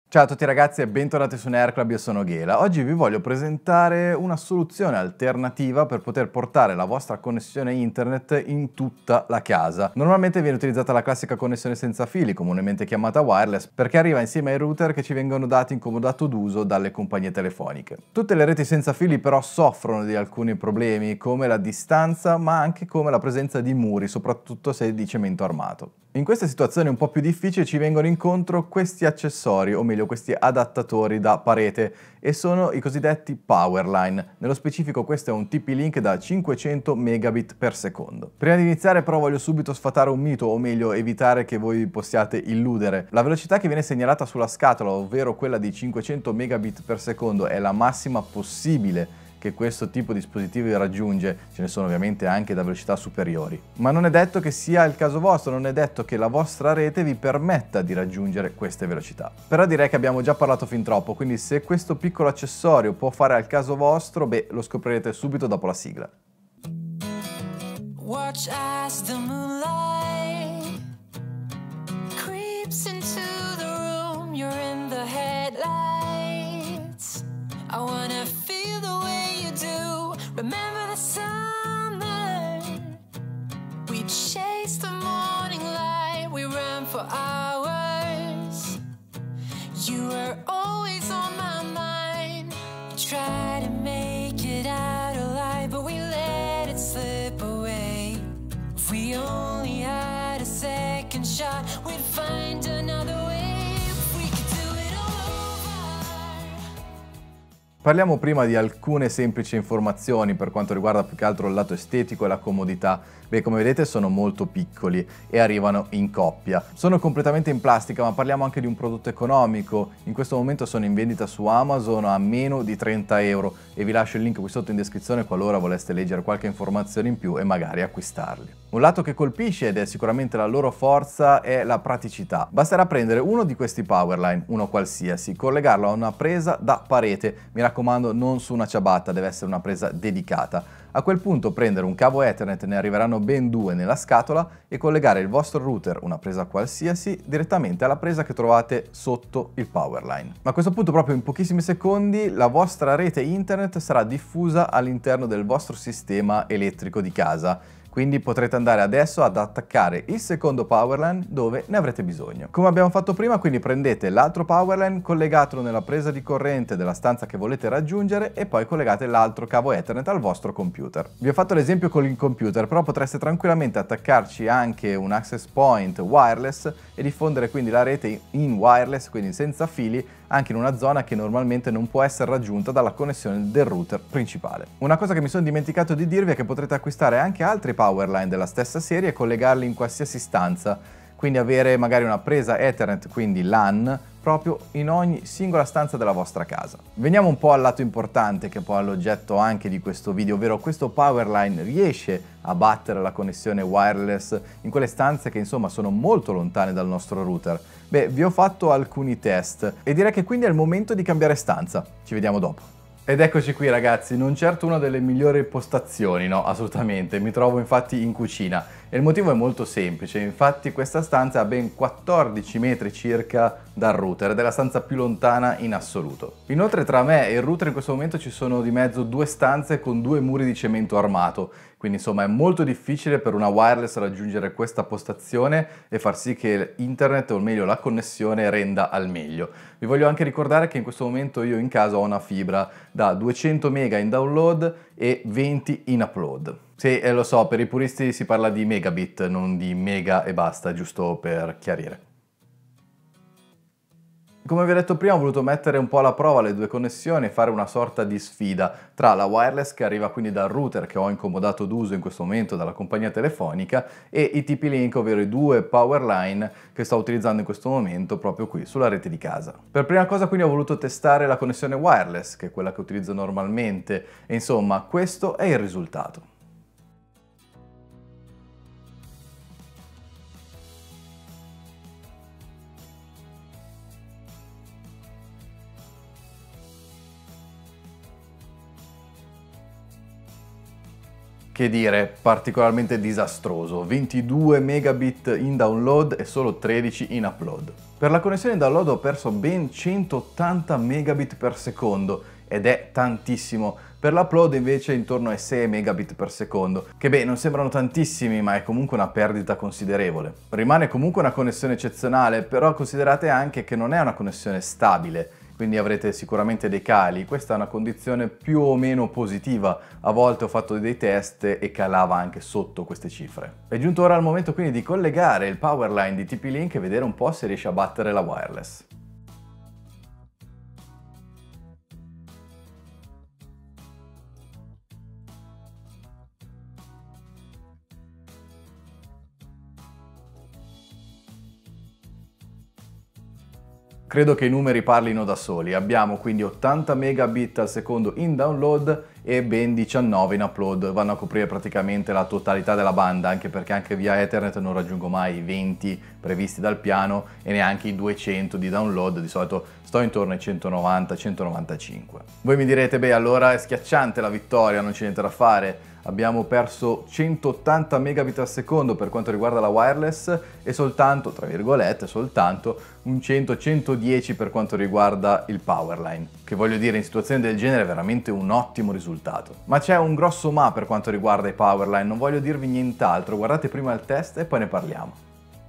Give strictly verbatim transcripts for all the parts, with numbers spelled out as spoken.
Ciao a tutti ragazzi e bentornati su Nerdclub, io sono Ghela. Oggi vi voglio presentare una soluzione alternativa per poter portare la vostra connessione internet in tutta la casa. Normalmente viene utilizzata la classica connessione senza fili, comunemente chiamata wireless, perché arriva insieme ai router che ci vengono dati in comodato d'uso dalle compagnie telefoniche. Tutte le reti senza fili però soffrono di alcuni problemi, come la distanza, ma anche come la presenza di muri, soprattutto se di cemento armato. In queste situazioni un po' più difficili ci vengono incontro questi accessori, o meglio questi adattatori da parete, e sono i cosiddetti Powerline. Nello specifico questo è un T P-Link da cinquecento megabit per secondo. Prima di iniziare però voglio subito sfatare un mito, o meglio evitare che voi possiate illudere. La velocità che viene segnalata sulla scatola, ovvero quella di cinquecento megabit per secondo, è la massima possibile che questo tipo di dispositivi raggiunge. Ce ne sono ovviamente anche da velocità superiori. Ma non è detto che sia il caso vostro, non è detto che la vostra rete vi permetta di raggiungere queste velocità. Però direi che abbiamo già parlato fin troppo, quindi se questo piccolo accessorio può fare al caso vostro, beh, lo scoprirete subito dopo la sigla. Watch as the moonlight creeps into the room, you're in the headlights. I wanna feel the way you do. Remember the summer? We chase the morning light, we ran for hours. You were always on my mind. We tried to make it out alive, but we let it slip away. If we only had a second shot, we'd find another way. Parliamo prima di alcune semplici informazioni per quanto riguarda più che altro il lato estetico e la comodità. Beh, come vedete sono molto piccoli e arrivano in coppia. Sono completamente in plastica, ma parliamo anche di un prodotto economico. In questo momento sono in vendita su Amazon a meno di trenta euro e vi lascio il link qui sotto in descrizione qualora voleste leggere qualche informazione in più e magari acquistarli. Un lato che colpisce, ed è sicuramente la loro forza, è la praticità. Basterà prendere uno di questi Powerline, uno qualsiasi, collegarlo a una presa da parete. Mi raccomando, non su una ciabatta, deve essere una presa dedicata. A quel punto prendere un cavo Ethernet, ne arriveranno ben due nella scatola, e collegare il vostro router, una presa qualsiasi, direttamente alla presa che trovate sotto il Powerline. Ma a questo punto, proprio in pochissimi secondi, la vostra rete internet sarà diffusa all'interno del vostro sistema elettrico di casa. Quindi potrete andare adesso ad attaccare il secondo Powerline dove ne avrete bisogno. Come abbiamo fatto prima, quindi prendete l'altro Powerline, collegatelo nella presa di corrente della stanza che volete raggiungere e poi collegate l'altro cavo Ethernet al vostro computer. Vi ho fatto l'esempio con il computer, però potreste tranquillamente attaccarci anche un access point wireless e diffondere quindi la rete in wireless, quindi senza fili, anche in una zona che normalmente non può essere raggiunta dalla connessione del router principale. Una cosa che mi sono dimenticato di dirvi è che potrete acquistare anche altri Powerline della stessa serie e collegarli in qualsiasi stanza, quindi avere magari una presa Ethernet, quindi LAN, proprio in ogni singola stanza della vostra casa. Veniamo un po' al lato importante, che poi è l'oggetto anche di questo video, ovvero questo Powerline riesce a battere la connessione wireless in quelle stanze che insomma sono molto lontane dal nostro router. Beh, vi ho fatto alcuni test e direi che quindi è il momento di cambiare stanza. Ci vediamo dopo. Ed eccoci qui ragazzi, non certo una delle migliori postazioni, no, assolutamente, mi trovo infatti in cucina e il motivo è molto semplice. Infatti questa stanza ha ben quattordici metri circa dal router ed è la stanza più lontana in assoluto. Inoltre tra me e il router in questo momento ci sono di mezzo due stanze con due muri di cemento armato, quindi insomma è molto difficile per una wireless raggiungere questa postazione e far sì che internet, o meglio la connessione, renda al meglio. Vi voglio anche ricordare che in questo momento io in casa ho una fibra da duecento mega in download e venti in upload. Sì, eh, lo so, per i puristi si parla di megabit, non di mega e basta, giusto per chiarire. Come vi ho detto prima, ho voluto mettere un po' alla prova le due connessioni e fare una sorta di sfida tra la wireless, che arriva quindi dal router che ho incomodato d'uso in questo momento dalla compagnia telefonica, e i T P-Link, ovvero i due Powerline che sto utilizzando in questo momento proprio qui sulla rete di casa. Per prima cosa quindi ho voluto testare la connessione wireless, che è quella che utilizzo normalmente, e insomma questo è il risultato. Che dire, particolarmente disastroso, ventidue megabit in download e solo tredici in upload. Per la connessione in download ho perso ben centottanta megabit per secondo ed è tantissimo. Per l'upload invece intorno ai sei megabit per secondo, che beh non sembrano tantissimi ma è comunque una perdita considerevole. Rimane comunque una connessione eccezionale, però considerate anche che non è una connessione stabile, quindi avrete sicuramente dei cali. Questa è una condizione più o meno positiva, a volte ho fatto dei test e calava anche sotto queste cifre. È giunto ora il momento quindi di collegare il powerline di T P-Link e vedere un po' se riesce a battere la wireless. Credo che i numeri parlino da soli, abbiamo quindi ottanta megabit al secondo in download e ben diciannove in upload, vanno a coprire praticamente la totalità della banda, anche perché anche via Ethernet non raggiungo mai i venti previsti dal piano e neanche i duecento di download, di solito sto intorno ai centonovanta centonovantacinque. Voi mi direte, beh allora è schiacciante la vittoria, non c'è niente da fare. Abbiamo perso centottanta megabit al secondo per quanto riguarda la wireless e soltanto, tra virgolette, soltanto un cento centodieci per quanto riguarda il powerline, che voglio dire in situazioni del genere è veramente un ottimo risultato. Ma c'è un grosso ma per quanto riguarda i powerline, non voglio dirvi nient'altro, guardate prima il test e poi ne parliamo.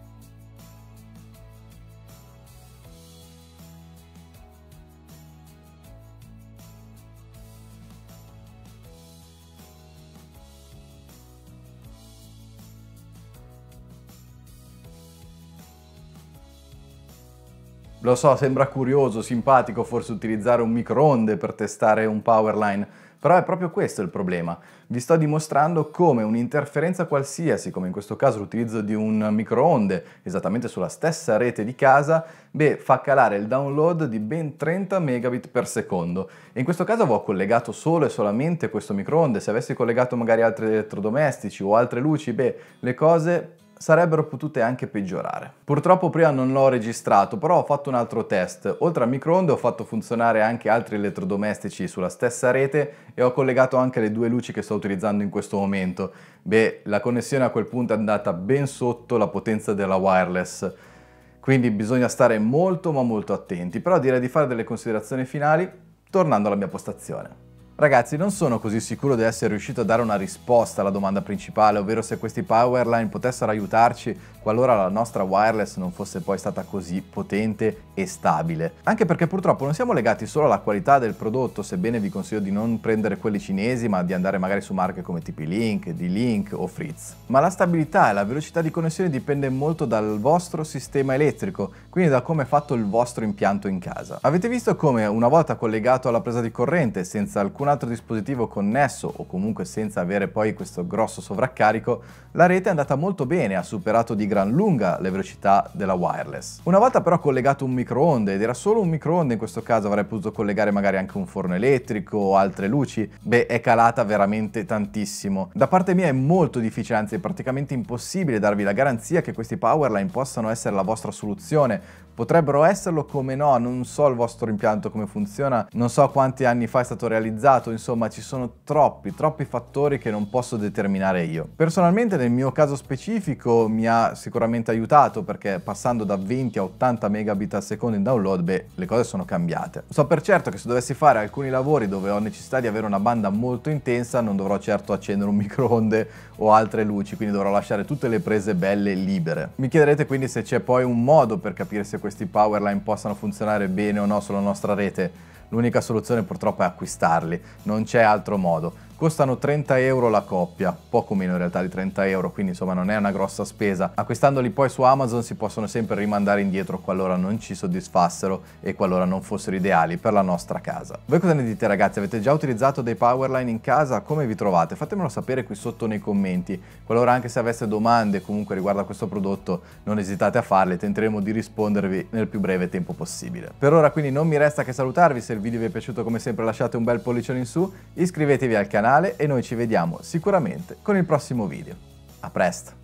Lo so, sembra curioso, simpatico forse utilizzare un microonde per testare un powerline, però è proprio questo il problema. Vi sto dimostrando come un'interferenza qualsiasi, come in questo caso l'utilizzo di un microonde, esattamente sulla stessa rete di casa, beh, fa calare il download di ben trenta megabit per secondo. E in questo caso avevo collegato solo e solamente questo microonde, se avessi collegato magari altri elettrodomestici o altre luci, beh, le cose sarebbero potute anche peggiorare. Purtroppo prima non l'ho registrato, però ho fatto un altro test. Oltre al microonde ho fatto funzionare anche altri elettrodomestici sulla stessa rete e ho collegato anche le due luci che sto utilizzando in questo momento. Beh, la connessione a quel punto è andata ben sotto la potenza della wireless, quindi bisogna stare molto ma molto attenti, però direi di fare delle considerazioni finali tornando alla mia postazione. Ragazzi, non sono così sicuro di essere riuscito a dare una risposta alla domanda principale, ovvero se questi powerline potessero aiutarci qualora la nostra wireless non fosse poi stata così potente e stabile. Anche perché purtroppo non siamo legati solo alla qualità del prodotto, sebbene vi consiglio di non prendere quelli cinesi, ma di andare magari su marche come T P-Link, D-Link o Fritz. Ma la stabilità e la velocità di connessione dipende molto dal vostro sistema elettrico, quindi da come è fatto il vostro impianto in casa. Avete visto come una volta collegato alla presa di corrente senza alcun altro dispositivo connesso o comunque senza avere poi questo grosso sovraccarico, la rete è andata molto bene, ha superato di gran lunga le velocità della wireless. Una volta però collegato un microonde, ed era solo un microonde in questo caso, avrei potuto collegare magari anche un forno elettrico o altre luci, beh è calata veramente tantissimo. Da parte mia è molto difficile, anzi è praticamente impossibile darvi la garanzia che questi powerline possano essere la vostra soluzione. Potrebbero esserlo, come no, non so il vostro impianto come funziona, non so quanti anni fa è stato realizzato, insomma ci sono troppi, troppi fattori che non posso determinare io. Personalmente nel mio caso specifico mi ha sicuramente aiutato perché passando da venti a ottanta megabit al secondo in download, beh, le cose sono cambiate. So per certo che se dovessi fare alcuni lavori dove ho necessità di avere una banda molto intensa non dovrò certo accendere un microonde o altre luci, quindi dovrò lasciare tutte le prese belle libere. Mi chiederete quindi se c'è poi un modo per capire se questi powerline possano funzionare bene o no sulla nostra rete. L'unica soluzione purtroppo è acquistarli, non c'è altro modo. Costano trenta euro la coppia, poco meno in realtà di trenta euro, quindi insomma non è una grossa spesa. Acquistandoli poi su Amazon si possono sempre rimandare indietro qualora non ci soddisfassero e qualora non fossero ideali per la nostra casa. Voi cosa ne dite ragazzi? Avete già utilizzato dei powerline in casa? Come vi trovate? Fatemelo sapere qui sotto nei commenti. Qualora anche se aveste domande comunque riguardo a questo prodotto non esitate a farle, tenteremo di rispondervi nel più breve tempo possibile. Per ora quindi non mi resta che salutarvi, se il video vi è piaciuto come sempre lasciate un bel pollicione in su, iscrivetevi al canale e noi ci vediamo sicuramente con il prossimo video. A presto!